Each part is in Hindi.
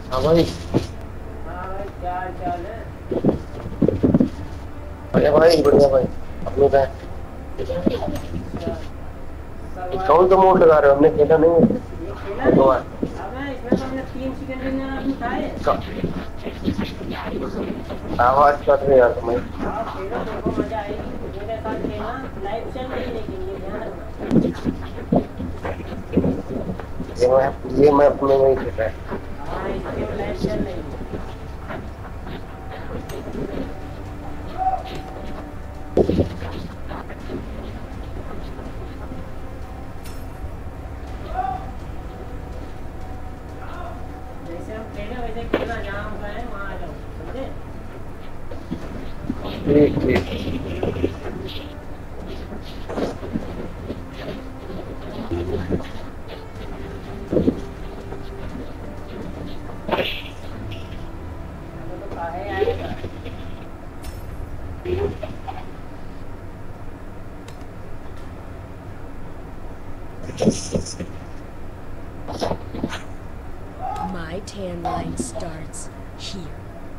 हाँ भाई। हाँ भाई, क्या हाल चाल है? बढ़िया भाई, बढ़िया भाई। अपने का अच्छा। कौन सा सर्वाइवल। मोड लगा रहे हो? हमने खेला नहीं है। ये खेला एक नहीं? बार अबे इसमें तो हमने 3 चिकन डिनर अभी खाए। आवाज कर रहे यार तुम्हें। आओ खेलो, देखो मजा आएगी मेरे साथ खेलना। लाइव चल रही है लेकिन ये ध्यान रखना। ये मैं अपने में ही खेल रहा है। हाँ, इस गेम लाइव चल रही है। जैसे हम खेले वैसे खेलना, जहाँ हम गए वहाँ आ जाओ, समझे? ठीक ठीक। तो काहे आएगा? My tan line starts here.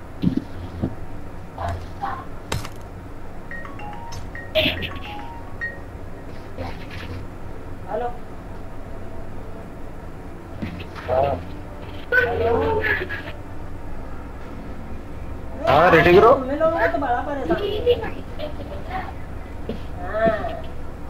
Hello. हाँ हेलो। अरे हाँ, यार, रेडी ये करो। तुम लोगों को तो बड़ा परेशान कर रहे हो। हाँ।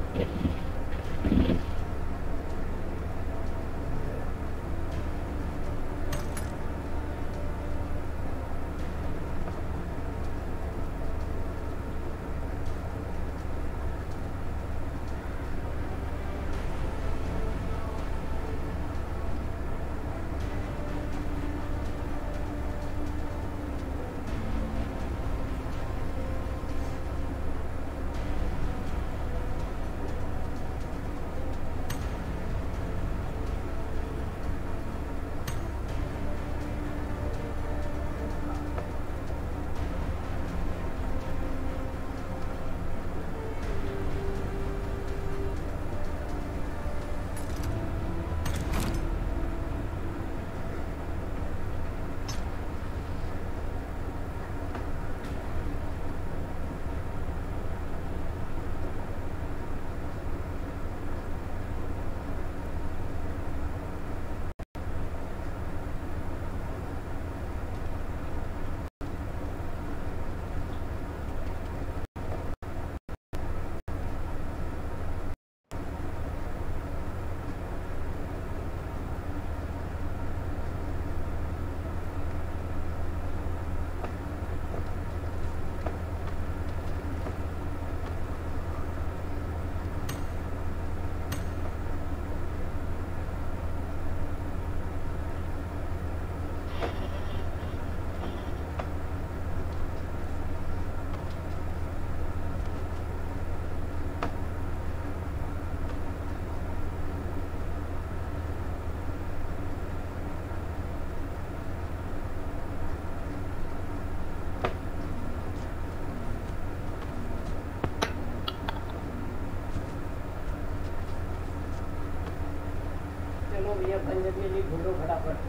चलो भैया, पंजाबी लिए ढूंढो फटाफट।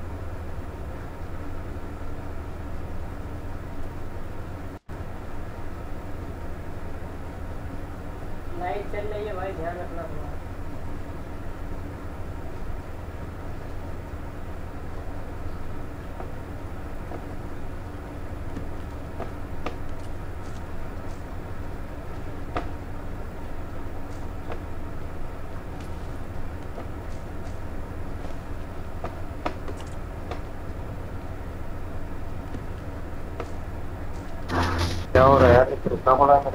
लाइट चल रही है भाई, ध्यान रखना थोड़ा। क्या हो रहा है यार? रुकना पड़ा मेरा।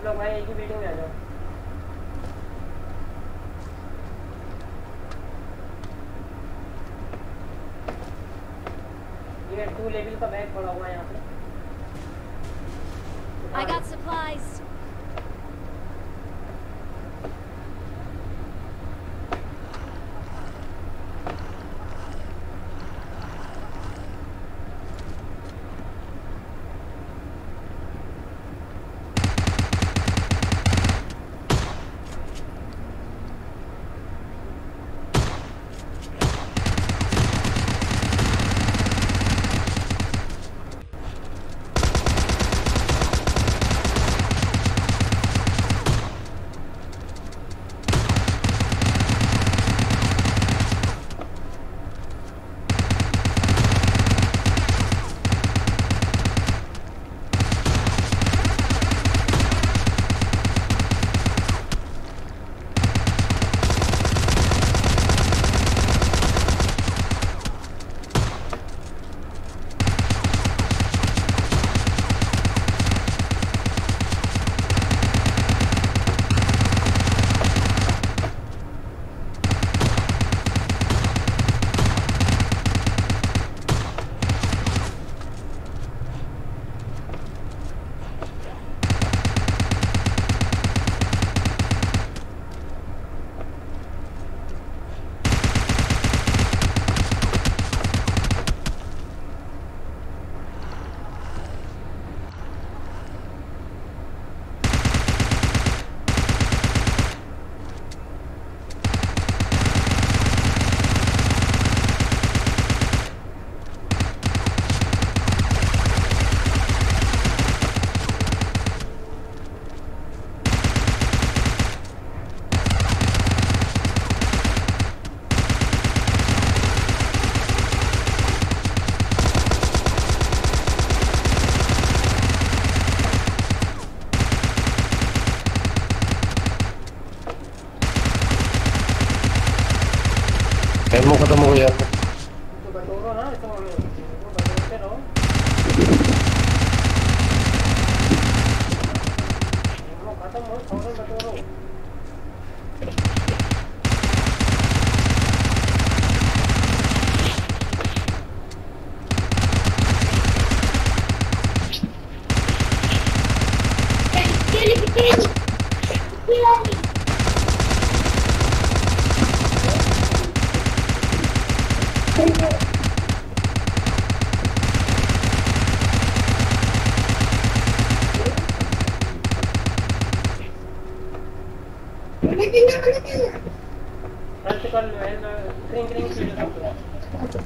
सब लोग भाई एक ही बिल्डिंग में आ जाओ। ये 2 लेवल का बैग पड़ा हुआ है यहाँ पे। I got supplies. एमओ खत्म हो गया। तो बटोरो ना, तो बटोरते रहो। एमओ खत्म हो, फौरन बटोरो। हेल्थ कर लो, हेल्थ ड्रिंक पी लो सब लोग।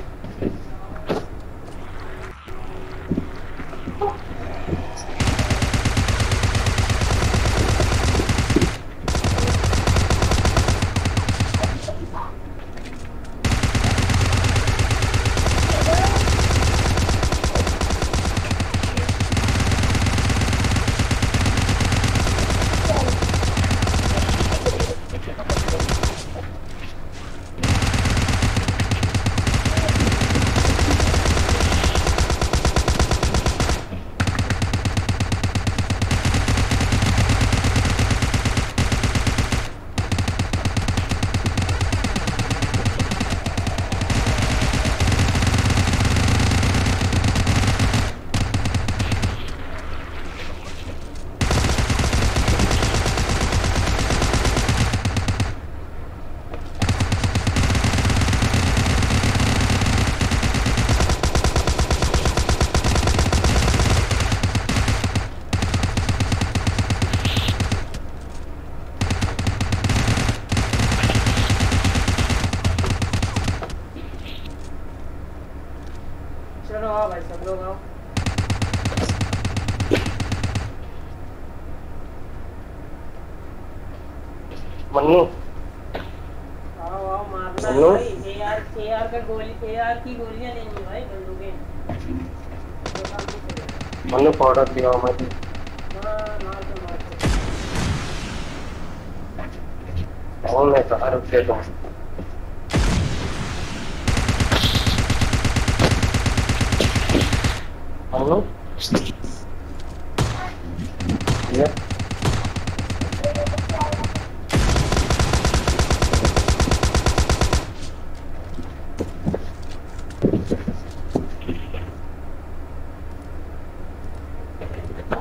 चलो आओ भाई, सब लोग आओ। मन्नू आओ आओ, मारना है हेलो? भाई। एआर का गोली, एआर की गोलियां लेनी है भाई, बंदूकें। तो काम नहीं करेगा। मन्नू पाउडर दिया मैं। हाँ, मार दो मार दो। और मैं कहा रुके तुम। मन्नू ये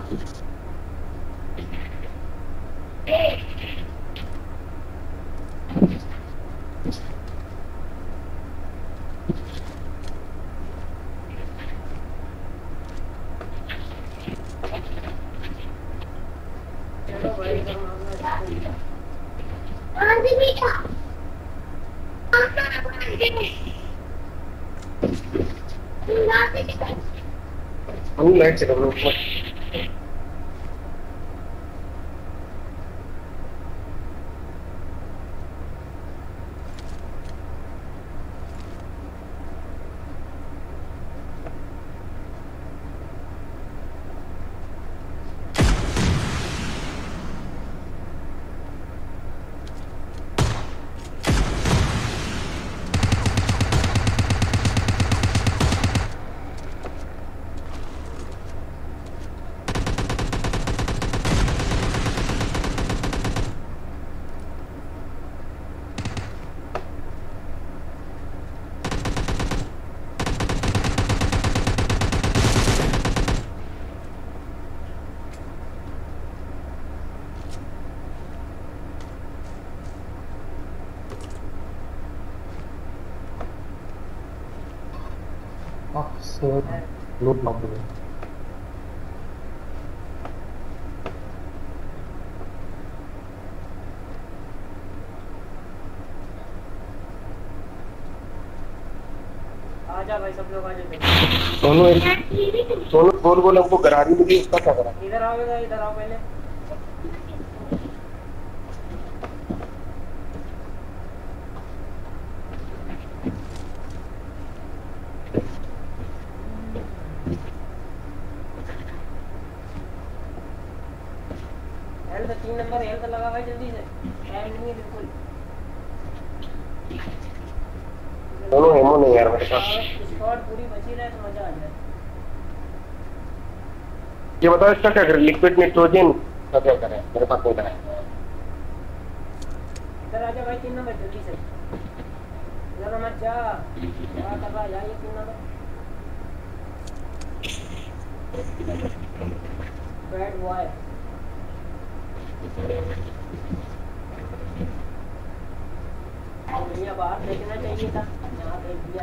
चलो भाई इधर मामला हम लाइट चला लो लूट मार दो आजा भाई सब लोग आ जाओ सोनू बोल हमको गरारी मिली उसका क्या करा इधर आओ पहले हेल्थ 3 नंबर हेल्थ लगा भाई जल्दी से टाइम नहीं है बिल्कुल दोनों एमो नहीं यार मेरे पास स्क्वाड पूरी बची रहे तो मजा आ जाए ये बताओ इसका क्या करें लिक्विड नाइट्रोजन का क्या करें मेरे पास नहीं करा इधर आजा भाई 3 नंबर जल्दी से इधर मत जा क्या कर रहा है यार ये 3 नंबर बैड बॉय दुनिया बाहर देखना चाहिए था यहाँ देख दिया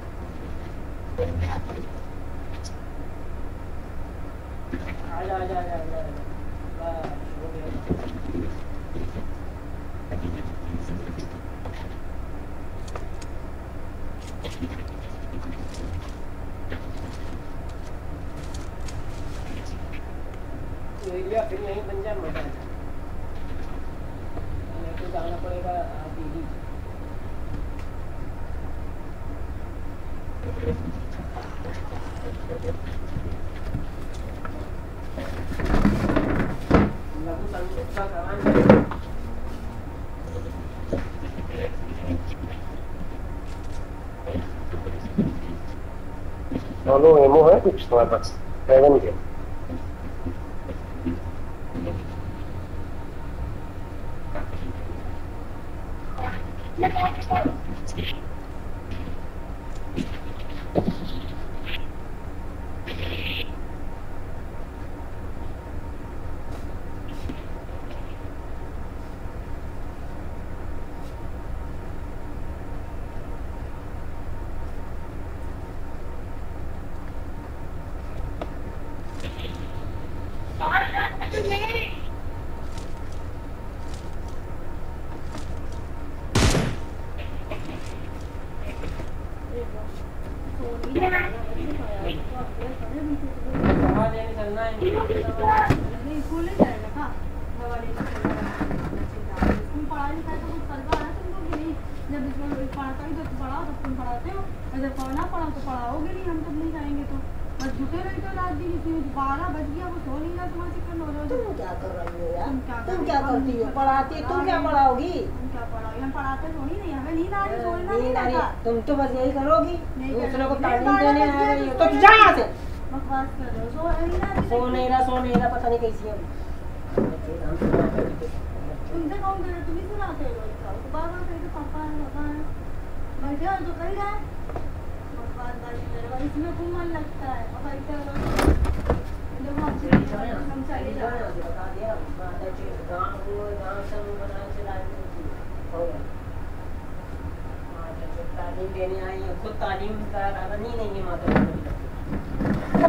आजा आजा आजा आजा बस हो गया एरिया फिर यहीं बन जाए मजा आ जाए मेरे को जाना पड़ेगा दीदी लघु संयुक्त का दोनों एमो है कुछ तुम्हारे पास 7 के तुम तो बस यही करोगी दूसरों को तालीम देने आ रही हो तो जा यहाँ से सो नहीं रहा पता नहीं कैसी है तुमसे कौन करे तुम ही सुनाते हो तो बार-बार कहते पापा है बैठे हो तो कहीं जाए बात इसमें खूब मन लगता है और बैठे हो चले जाओ। बता दिया माता जी गाँव समूह बना चला हो गया। माता जी तालीम देने आई है, खुद तालीम का रानी नहीं है माता जी।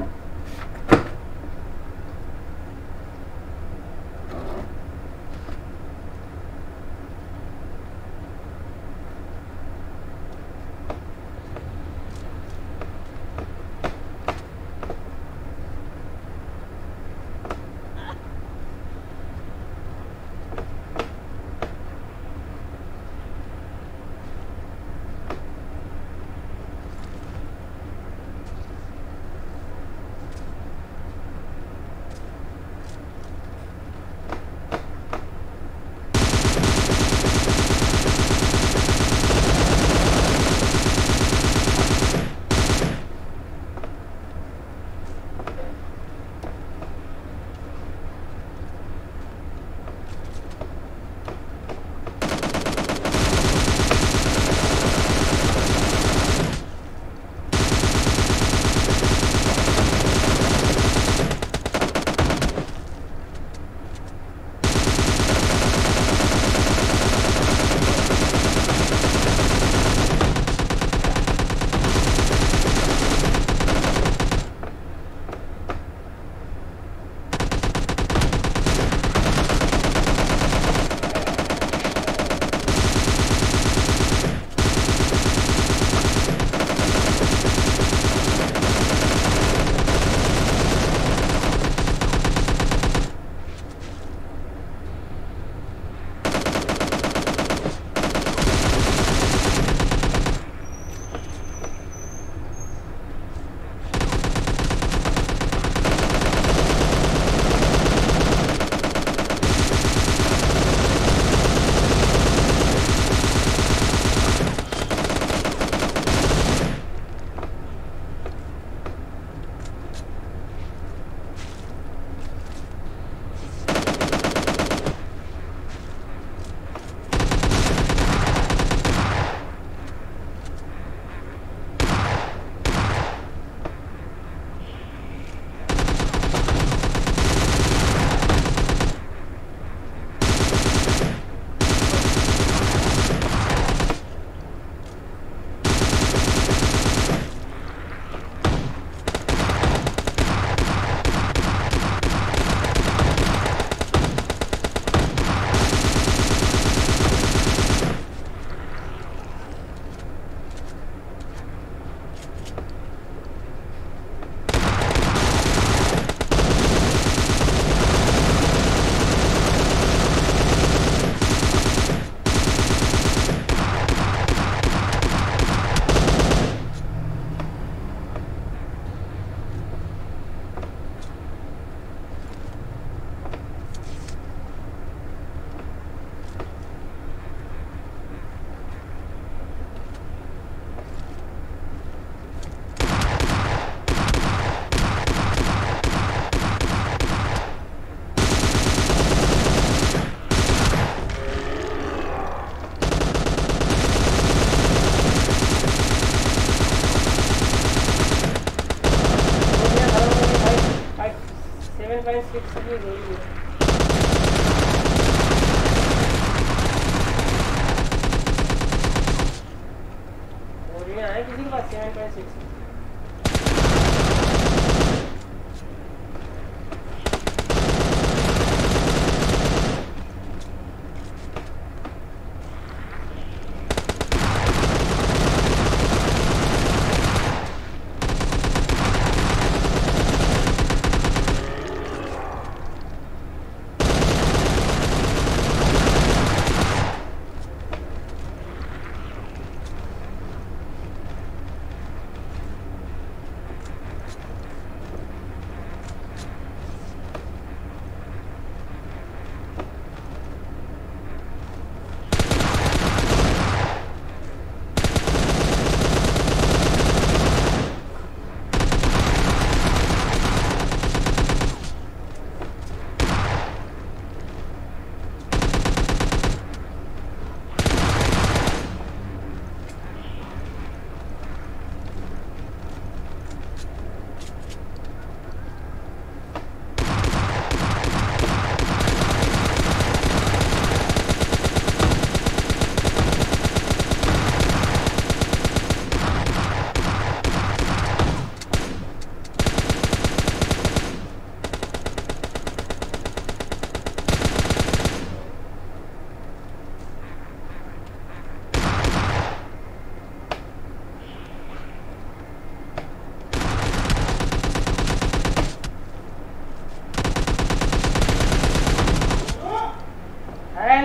किसी के पास 7.6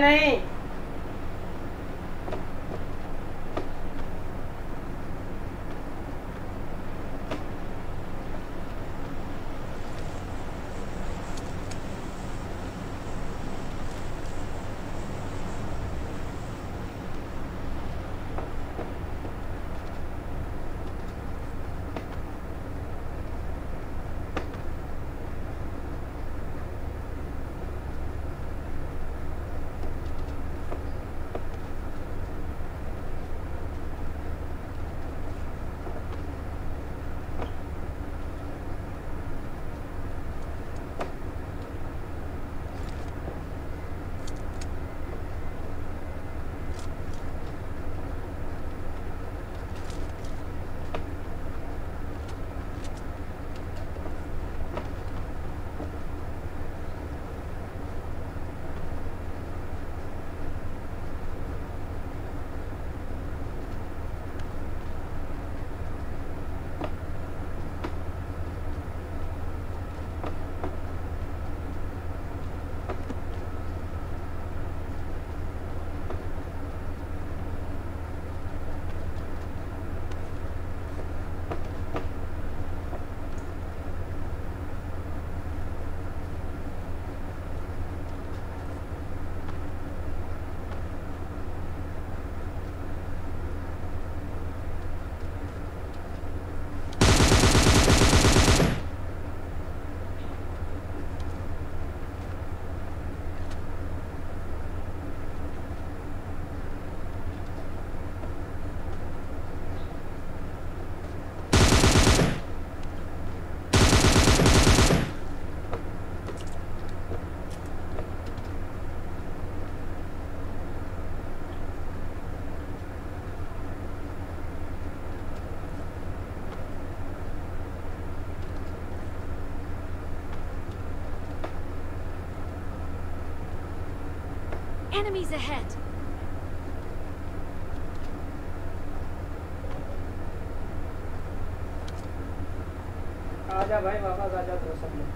नहीं। Enemies ahead! आजा भाई वापस आजा तो सब लोग।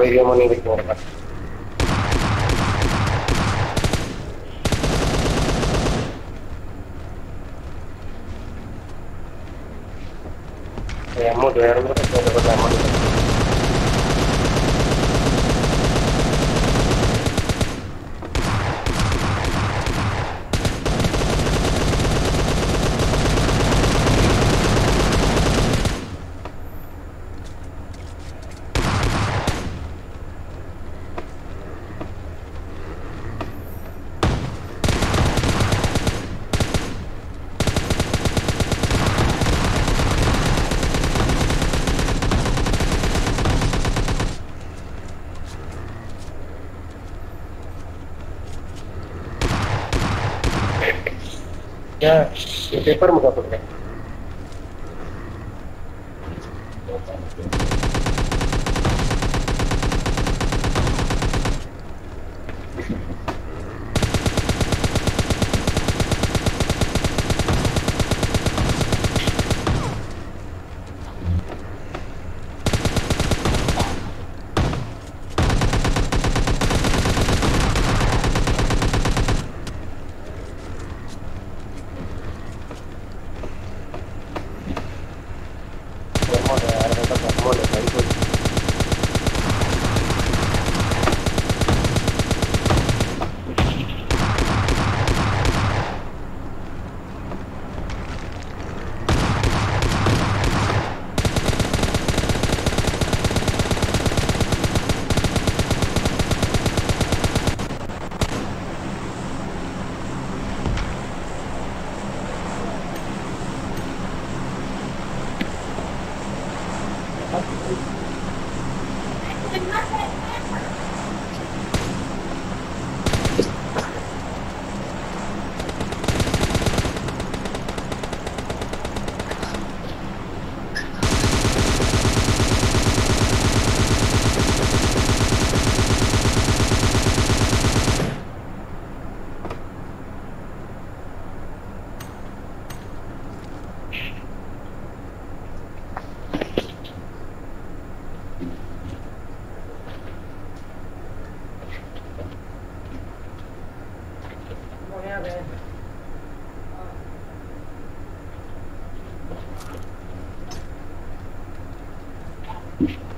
एरिया में नहीं देखने वाला एमो दो यार मेरे को तो एमो क्या ये पेपर मुझे पड़ गया गया